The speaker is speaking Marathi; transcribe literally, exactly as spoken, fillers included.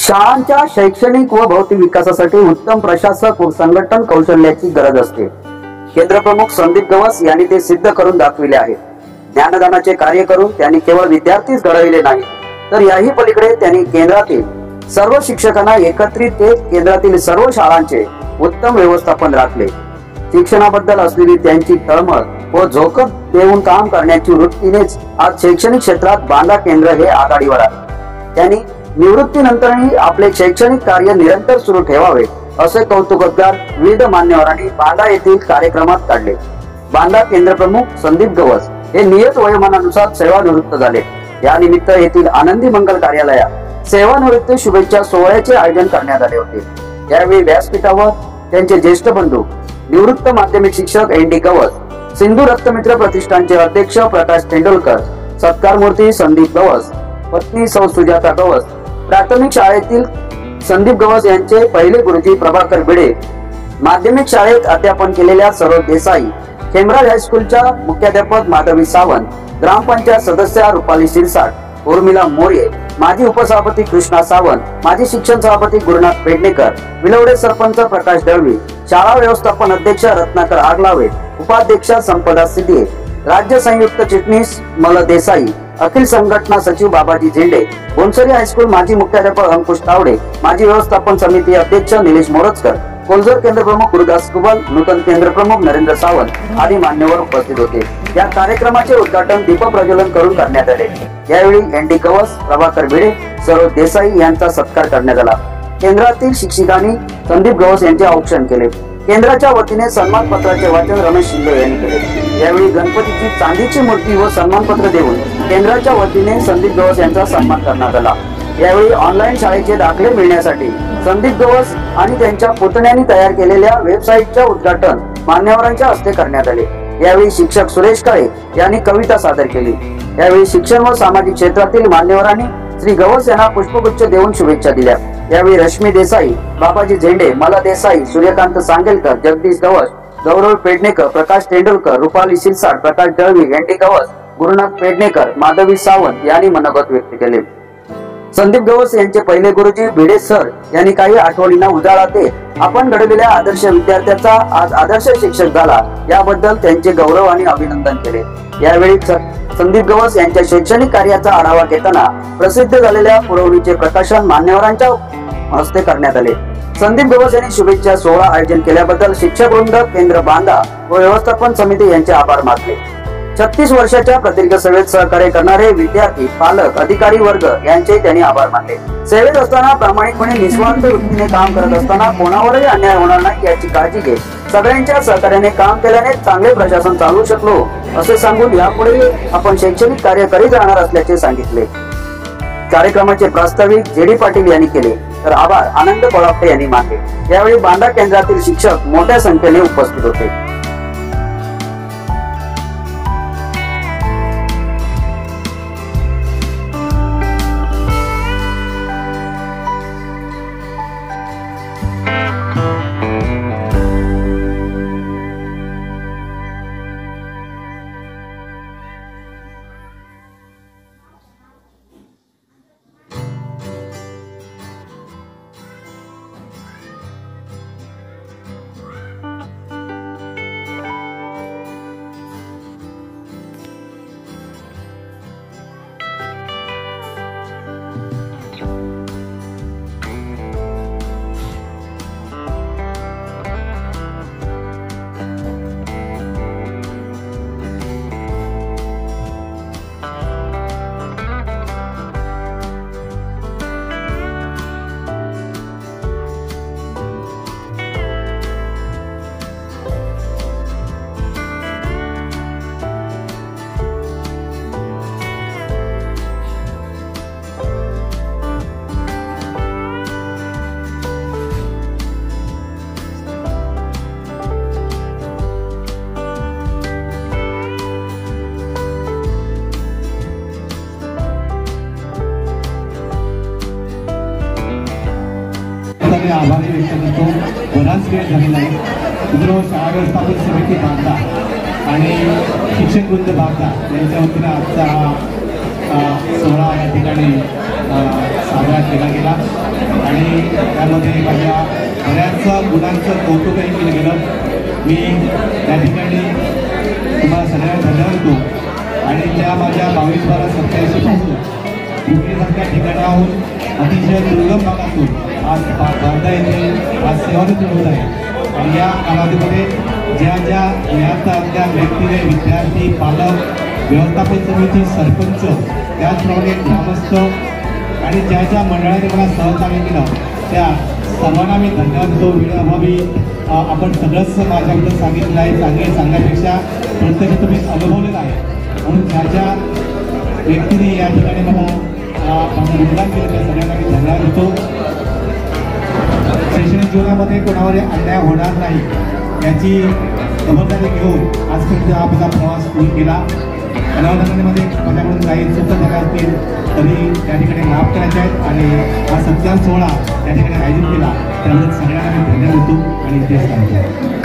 शाळांच्या शैक्षणिक व भौतिक विकासासाठी उत्तम प्रशासक व संघटन कौशल्याची गरज असते। केंद्र प्रमुख संदीप गवस यांनी ते सिद्ध करून दाखविले आहे। ज्ञानदानाचे कार्य करून त्यांनी केवळ विद्यार्थीच घडविले नाही, तर याही पलीकडे त्यांनी केंद्रातील सर्व शिक्षकांना एकत्रित केंद्रातील सर्व शाळांचे उत्तम व्यवस्थापन राखले। शिक्षणाबद्दल असलेली त्यांची तळमळ व झोकत देऊन काम करण्याची वृत्तीनेच आज शैक्षणिक क्षेत्रात बांदा केंद्र हे आघाडीवर आहे। त्यांनी निवृत्तीनंतरही आपले शैक्षणिक कार्य निरंतर सुरू ठेवावे असे कौतुकोद्गार विविध मान्यवरांनी बांदा येथील कार्यक्रमात काढले। बांदा केंद्र प्रमुख संदीप गवस हे नियत वयोमानानुसार सेवानिवृत्त झाले। या निमित्त येथील आनंदी मंगल कार्यालयात सेवानिवृत्ती शुभेच्छा सोहळ्याचे आयोजन करण्यात आले होते। यावेळी व्यासपीठावर त्यांचे ज्येष्ठ बंधू निवृत्त माध्यमिक शिक्षक एन डी गवस, सिंधू रक्तमित्र प्रतिष्ठानचे अध्यक्ष प्रकाश तेंडुलकर, सत्कारमूर्ती संदीप गवस, पत्नी सौ सुजाता गवस, प्राथमिक शाळेतील संदीप गवस यांचे पहिले गुरुजी प्रभाकर भिडे, माध्यमिक शाळेत अध्यापन केलेल्या सरोज देसाई, खेमराज हायस्कूलच्या मुख्याध्यापक माधवी सावंत, ग्रामपंचायत सदस्य रुपाली शिरसाट, उर्मिला मोरे, माजी उपसभापती कृष्णा सावंत, माजी शिक्षण सभापती गुरुनाथ पेडणेकर, विलवडे सरपंच प्रकाश दळवी, शाळा व्यवस्थापन अध्यक्ष रत्नाकर आगलावे, उपाध्यक्ष संपदा सिद्धे, राज्य संयुक्त चिटणीस मल देसाई, अखिल संघटना सचिव बाबाजी झेंडे, बोनसरी हायस्कूल माजी मुख्याध्यापक अंकुश तावडे, माजी व्यवस्थापन समिती अध्यक्ष निलेश मोरजकर, कोलजर केंद्र प्रमुख गुरुदास कुबल, नूतन केंद्र प्रमुख नरेंद्र सावंत आदी मान्यवर उपस्थित होते। या कार्यक्रमाचे उद्घाटन दीप प्रज्वलन करून करण्यात आले। यावेळी एन डी गवस, प्रभाकर भिडे, सरोज देसाई यांचा सत्कार करण्यात आला। केंद्रातील शिक्षकांनी संदीप गवस यांचे औक्षण केले। केंद्राच्या वतीने सन्मान पत्राचे वाचन रमेश शिंदे यांनी केले। यावेळी गणपतीची चांदीची मूर्ती व सन्मानपत्र देऊन केंद्राच्या वतीने संदीप गवस यांचा सन्मान करण्यात आला। यावेळी ऑनलाईन शाळेचे दाखले मिळण्यासाठी संदीप गवस आणि त्यांच्या पुतण्यांनी तयार केलेल्या वेबसाईटचे उद्घाटन मान्यवरांच्या हस्ते करण्यात आले। यावेळी शिक्षक सुरेश काळे यांनी कविता सादर केली। यावेळी शिक्षण व सामाजिक क्षेत्रातील मान्यवरांनी श्री गवस यांना पुष्पगुच्छ देऊन शुभेच्छा दिल्या। यावेळी रश्मी देसाई, बाबाजी झेंडे, मला देसाई, सूर्यकांत सांगेलकर, जगदीश गवस, गौरव पेडणेकर, प्रकाश तेंडुलकर, रुपाली शिरसाट, प्रकाश दळवी, एन डी गवस, गुरुनाथ पेडणेकर, माधवी सावंत यांनी मनोगत व्यक्त केले। संदीप गवस यांचे पहिले गुरुजी भिडे सर यांनी काही आठवणींना उजाळा देत आपण घडविलेल्या आदर्श विद्यार्थ्याचा आज आदर्श शिक्षक झाला याबद्दल त्यांचे गौरव आणि अभिनंदन केले। यावेळी संदीप गवस यांच्या शैक्षणिक कार्याचा आढावा घेताना प्रसिद्ध झालेल्या पुरवणीचे प्रकाशन मान्यवरांच्या हस्ते करण्यात आले। संदीप गवस यांनी शुभेच्छा सोहळा आयोजन केल्याबद्दल शिक्षक वृंद, केंद्र बांदा व व्यवस्थापन समिती यांचे आभार मानले। छत्तीस वर्षाच्या प्रदीर्घ सेवेत सहकार्य करणारे विद्यार्थी, पालक, अधिकारी वर्ग यांचे त्यांनी आभार मानले। सेवेत असताना प्रामाणिकपणे निस्वार्थ वृत्तीने काम करत असताना कोणावरही अन्याय होणार नाही याची काळजी घेत सगळ्यांच्या सहकार्याने काम केल्याने चांगले प्रशासन चालवू शकलो असे सांगून यापुढे आपण शैक्षणिक कार्य करीत राहणार असल्याचे सांगितले। कार्यक्रमाचे प्रास्ताविक जे डी पाटील यांनी केले, तर आभार आनंद कोळापटे यांनी मानले। यावेळी बांदा केंद्रातील शिक्षक मोठ्या संख्येने उपस्थित होते। आभारी व्यक्त करतो। बराच वेळ झालेला आहे। मित्र शाळा व्यवस्थापन समिती बांदा आणि शिक्षक वृंद बांदा यांच्या वतीने आजचा सोहळा या ठिकाणी साजरा केला गेला। आणि त्यामध्ये माझ्या बऱ्याच गुणांचं कौतुकही केलं गेलं. मी त्या ठिकाणी तुम्हाला सगळ्यांना धन्यवाद देतो. आणि त्या माझ्या बावीस बारा सत्याऐंशी पासून मुंबईसारख्या ठिकाणाहून अतिशय दुर्गम भागातून आज बांदा येथे आज सेवानिवृत्त होत आहे. आणि या कालावधीमध्ये ज्या ज्या त्या व्यक्तीने विद्यार्थी, पालक, व्यवस्थापन समिती, सरपंच, त्याचप्रमाणे ग्रामस्थ आणि ज्या ज्या मंडळाने मला सहकार्य केलं त्या सर्वांना मी धन्यवाद देतो. वेळेअभावी आपण सगळंच माझ्याबद्दल सांगितलं आहे. सांगे सांगण्यापेक्षा प्रत्यक्ष तुम्ही अनुभवलेलं आहे. म्हणून ज्या ज्या व्यक्तीने या ठिकाणी मला माझं योगदान केलं त्या सगळ्यांना मी धन्यवाद देतो. शैक्षणिक जीवनामध्ये कोणावर अन्याय होणार नाही याची खबरदारी घेऊन आजपर्यंत हा माझा प्रवास सुरू केला. अनावधानामध्ये माझ्याकडून काही चुका झाल्या असतील तरी त्या ठिकाणी माफ करायचे आहेत. आणि हा सत्कार सोहळा त्या ठिकाणी आयोजित केला त्याबद्दल सगळ्यांना मी धन्यवाद देतो आणि तेच सांगतो.